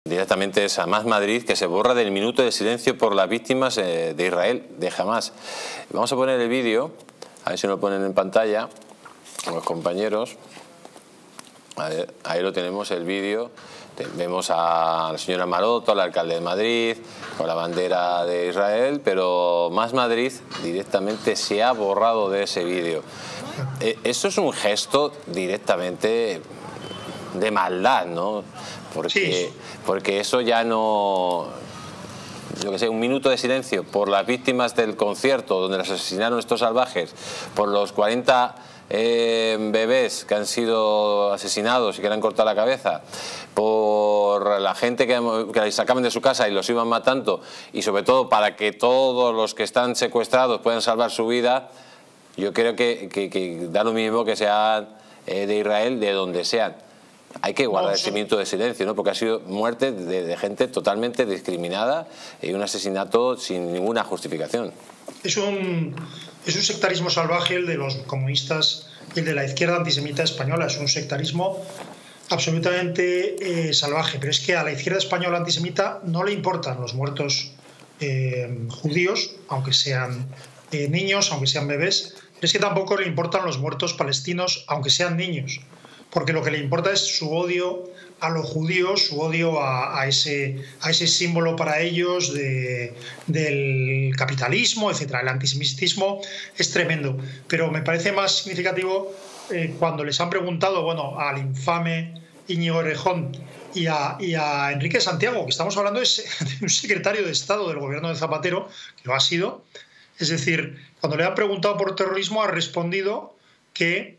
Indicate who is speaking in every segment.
Speaker 1: directamente es Hamas Madrid, que se borra del minuto de silencio por las víctimas de Israel, de Hamas. Vamos a poner el vídeo, a ver si nos lo ponen en pantalla los compañeros. A ver, ahí lo tenemos, el vídeo. Vemos a la señora Maroto, al alcalde de Madrid, con la bandera de Israel, pero Más Madrid directamente se ha borrado de ese vídeo. Esto es un gesto directamente de maldad, ¿no? Porque eso ya no... Yo que sé, un minuto de silencio por las víctimas del concierto donde las asesinaron estos salvajes, por los 40 bebés que han sido asesinados y que le han cortado la cabeza, por la gente que les sacaban de su casa y los iban matando, y sobre todo para que todos los que están secuestrados puedan salvar su vida. Yo creo que da lo mismo que sean de Israel, de donde sean. Hay que guardar ese minuto de silencio, ¿no? Porque ha sido muerte de gente totalmente discriminada y un asesinato sin ninguna justificación.
Speaker 2: Es un sectarismo salvaje el de los comunistas y el de la izquierda antisemita española. Es un sectarismo absolutamente salvaje. Pero es que a la izquierda española antisemita no le importan los muertos judíos, aunque sean niños, aunque sean bebés. Pero es que tampoco le importan los muertos palestinos, aunque sean niños. Porque lo que le importa es su odio a los judíos, su odio a ese símbolo para ellos del capitalismo, etc. El antisemitismo es tremendo. Pero me parece más significativo cuando les han preguntado, bueno, al infame Íñigo Errejón y a Enrique Santiago, que estamos hablando de un secretario de Estado del gobierno de Zapatero, que lo ha sido. Es decir, cuando le han preguntado por terrorismo, ha respondido que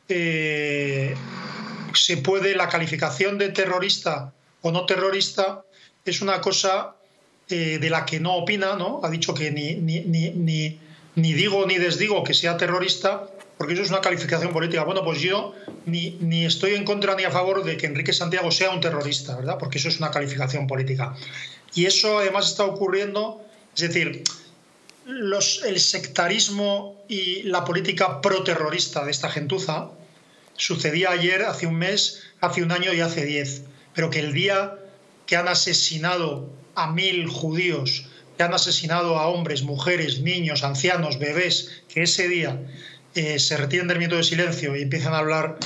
Speaker 2: la calificación de terrorista o no terrorista es una cosa de la que no opina, ¿no? Ha dicho que ni digo ni desdigo que sea terrorista, porque eso es una calificación política. Bueno, pues yo ni estoy en contra ni a favor de que Enrique Santiago sea un terrorista, ¿verdad? Porque eso es una calificación política. Y eso además está ocurriendo, es decir, el sectarismo y la política proterrorista de esta gentuza sucedía ayer, hace un mes, hace un año y hace 10. Pero que el día que han asesinado a 1000 judíos, que han asesinado a hombres, mujeres, niños, ancianos, bebés, que ese día se retiren del minuto de silencio y empiezan a hablar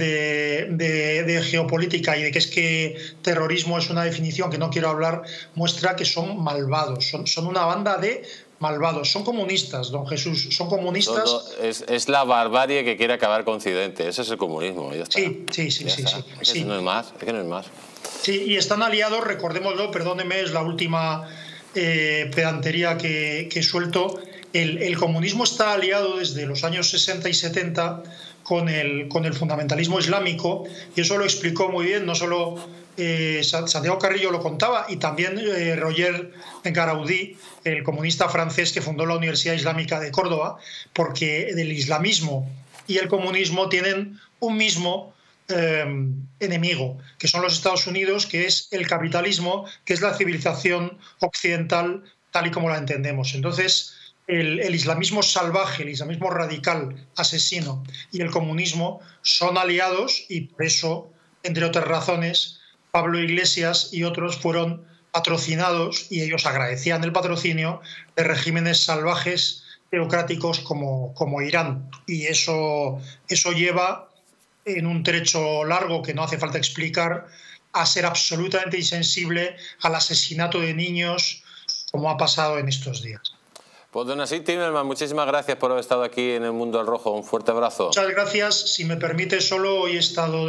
Speaker 2: de geopolítica y de que es que terrorismo es una definición que no quiero hablar, muestra que son malvados, son una banda de malvados, son comunistas, don Jesús, son comunistas.
Speaker 1: Es la barbarie que quiere acabar con Occidente, ese es el comunismo, ya está.
Speaker 2: Sí.
Speaker 1: Es que no es más, es que no es más.
Speaker 2: Sí, y están aliados, recordémoslo, perdóneme, es la última pedantería que suelto. El comunismo está aliado desde los años 60 y 70 con el fundamentalismo islámico, y eso lo explicó muy bien, no solo Santiago Carrillo lo contaba, y también Roger Garaudí, el comunista francés que fundó la Universidad Islámica de Córdoba, porque el islamismo y el comunismo tienen un mismo enemigo, que son los Estados Unidos, que es el capitalismo, que es la civilización occidental tal y como la entendemos. Entonces, el islamismo salvaje, el islamismo radical, asesino, y el comunismo son aliados, y por eso, entre otras razones, Pablo Iglesias y otros fueron patrocinados, y ellos agradecían el patrocinio, de regímenes salvajes teocráticos como Irán. Y eso lleva, en un trecho largo que no hace falta explicar, a ser absolutamente insensible al asesinato de niños, como ha pasado en estos días.
Speaker 1: Pues don Asís Timerman, muchísimas gracias por haber estado aquí en El Mundo al Rojo. Un fuerte abrazo.
Speaker 2: Muchas gracias. Si me permite, solo hoy he estado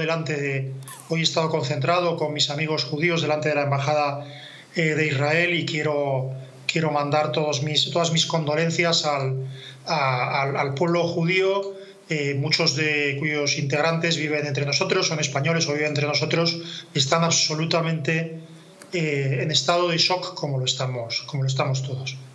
Speaker 2: concentrado con mis amigos judíos delante de la Embajada de Israel, y quiero mandar todas mis condolencias al pueblo judío, muchos de cuyos integrantes viven entre nosotros, son españoles o viven entre nosotros, y están absolutamente en estado de shock como lo estamos todos.